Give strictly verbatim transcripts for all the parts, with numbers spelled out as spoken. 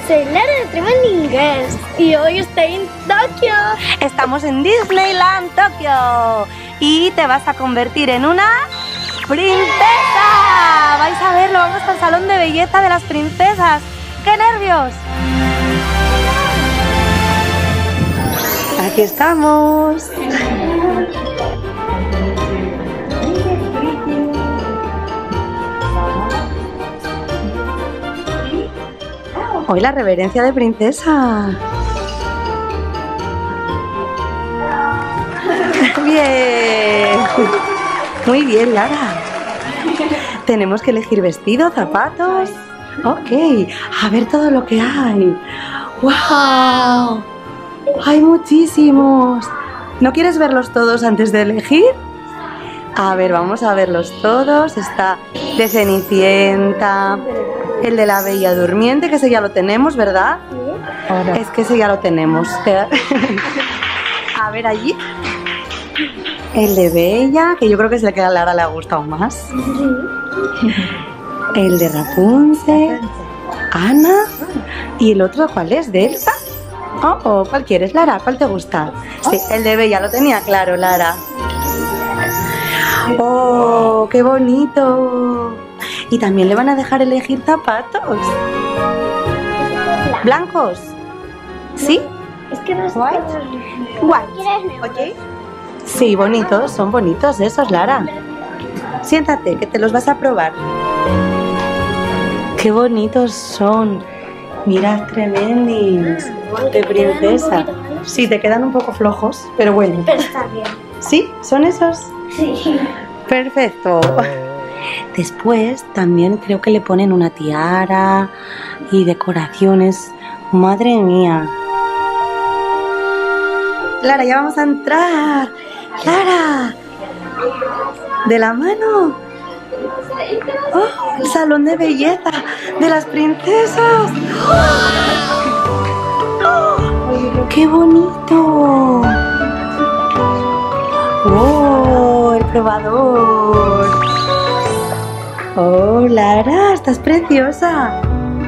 soy Lara de Tremending Girls y hoy estoy en Tokio. Estamos en Disneyland Tokio y te vas a convertir en una princesa. Vais a verlo, vamos al salón de belleza de las princesas. ¡Qué nervios! Aquí estamos. Hoy la reverencia de princesa. Bien. Muy bien, Lara. Tenemos que elegir vestido, zapatos. Ok. A ver todo lo que hay. ¡Wow! Hay muchísimos. ¿No quieres verlos todos antes de elegir? A ver, vamos a verlos todos. Está de Cenicienta, el de la Bella Durmiente, que ese ya lo tenemos, ¿verdad? Sí. Es que ese ya lo tenemos. A ver allí. El de Bella, que yo creo que es el que a Lara le ha gustado más. Sí. El de Rapunzel, Ana. ¿Y el otro cuál es? ¿De Elsa? Oh, oh, ¿cuál quieres, Lara? ¿Cuál te gusta? Sí, el de Bella, lo tenía claro, Lara. ¡Oh, qué bonito! Y también le van a dejar elegir zapatos. ¿Blancos? ¿Sí? Es que no sé. ¿White? ¿White? ¿Ok? Sí, bonitos, son bonitos esos, Lara. Siéntate, que te los vas a probar. ¡Qué bonitos son! Mira, Tremendings de princesa. Sí, te quedan un poco flojos, pero bueno. Pero está bien. ¿Sí? ¿Son esos? Sí. Perfecto. Después también creo que le ponen una tiara y decoraciones. Madre mía. Lara, ya vamos a entrar. Lara. ¿De la mano? Oh, el salón de belleza de las princesas. Oh, ¡qué bonito! ¡Oh, el probador! ¡Oh, Lara, estás preciosa!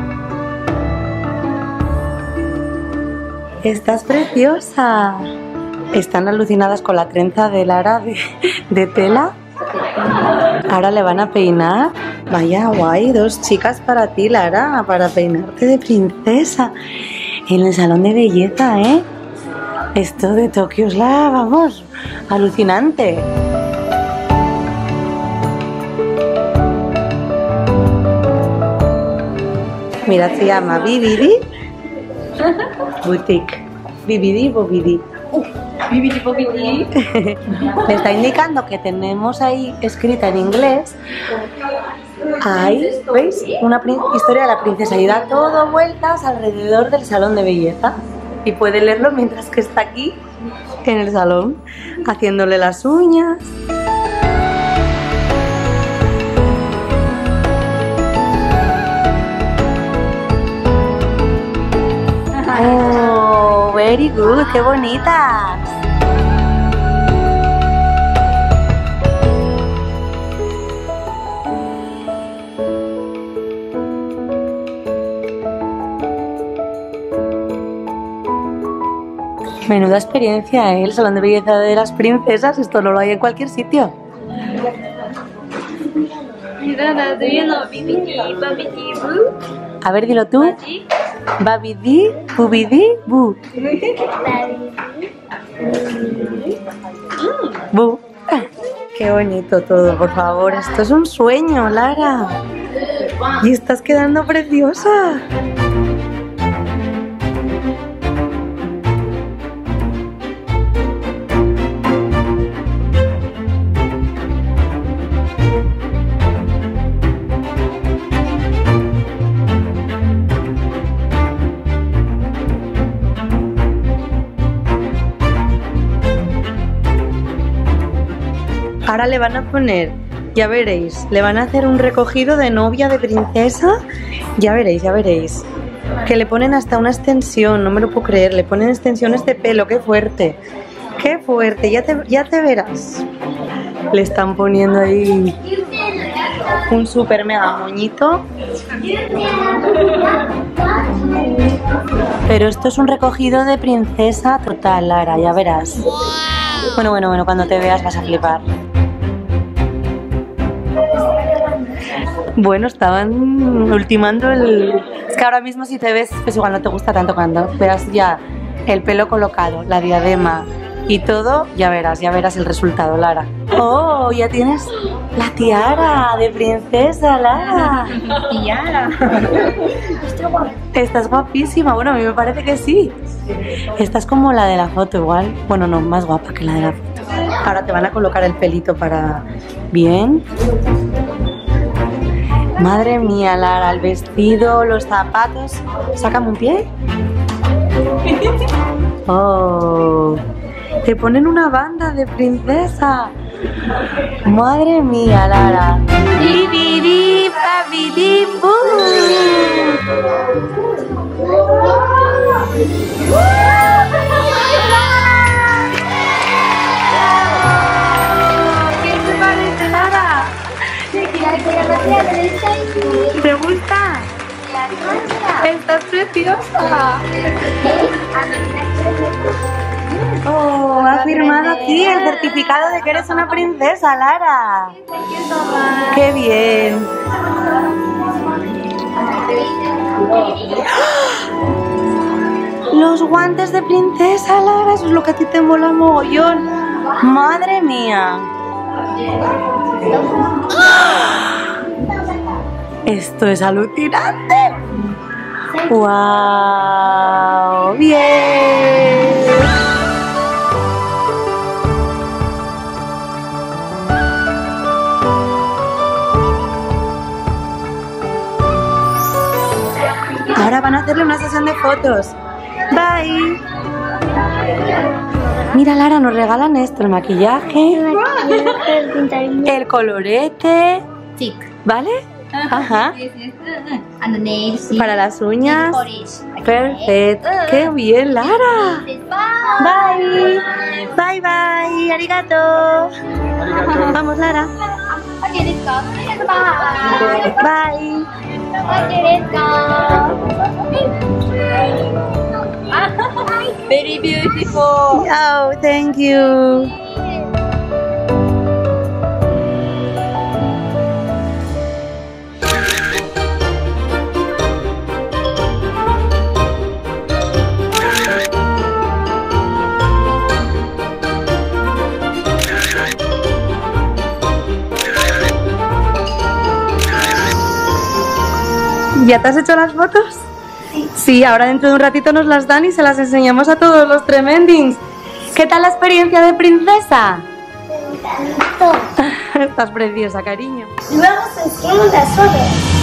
¡Estás preciosa! Están alucinadas con la trenza de Lara de, de tela. Ahora le van a peinar. Vaya guay, dos chicas para ti, Lara, para peinarte de princesa en el salón de belleza, ¿eh? Esto de Tokio es la, vamos, alucinante. Mira, se llama Bibidi Boutique. Bibidi Bobidi. Bibidi Bobidi. Me está indicando que tenemos ahí escrita en inglés. Ahí, ¿veis? Una historia de la princesa y da todo vueltas alrededor del salón de belleza. Y puede leerlo mientras que está aquí en el salón haciéndole las uñas. Oh, very good, qué bonitas. Menuda experiencia, ¿eh? El salón de belleza de las princesas, esto no lo hay en cualquier sitio. A ver, dilo tú. Babidi, bubidi, bu. Bu. Qué bonito todo, por favor. Esto es un sueño, Lara. Y estás quedando preciosa. Ahora le van a poner, ya veréis, le van a hacer un recogido de novia de princesa. Ya veréis, ya veréis. Que le ponen hasta una extensión, no me lo puedo creer. Le ponen extensiones de pelo, qué fuerte. Qué fuerte, ya te, ya te verás. Le están poniendo ahí un super mega moñito. Pero esto es un recogido de princesa total, Lara, ya verás. Bueno, bueno, bueno, cuando te veas vas a flipar. Bueno, estaban ultimando el... Es que ahora mismo si te ves, pues igual no te gusta tanto cuando veas ya el pelo colocado, la diadema y todo, ya verás, ya verás el resultado, Lara. ¡Oh! Ya tienes la tiara de princesa, Lara. Tiara. Estás guapísima. Bueno, a mí me parece que sí. Estás como la de la foto igual. Bueno, no, más guapa que la de la foto. Ahora te van a colocar el pelito para... Bien. Madre mía, Lara, el vestido, los zapatos. Sácame un pie. Oh, te ponen una banda de princesa. Madre mía, Lara. Bibidi, babidi, bú. ¿Qué te parece, Lara? ¿Te gusta? Estás preciosa. Oh, ha firmado aquí el certificado de que eres una princesa, Lara. ¡Qué bien! Los guantes de princesa, Lara, eso es lo que a ti te mola mogollón. ¡Madre mía! Esto es alucinante. ¡Wow! ¡Bien! Ahora van a hacerle una sesión de fotos. Bye. Mira, Lara, nos regalan esto, el maquillaje, el colorete, Tick. ¿vale? Ajá. And the nails. Para las uñas. Polish. Perfecto. ¡Qué bien, Lara! Bye. Bye, bye. Arigato. Vamos, Lara. Okay, let's go. Bye. Bye. Okay, let's go. Very beautiful. Oh, thank you. ¿Ya te has hecho las fotos? Sí. Sí, ahora dentro de un ratito nos las dan y se las enseñamos a todos los tremendings. ¿Qué tal la experiencia de princesa? Me encantó. Estás preciosa, cariño. Luego se hicieron las flores.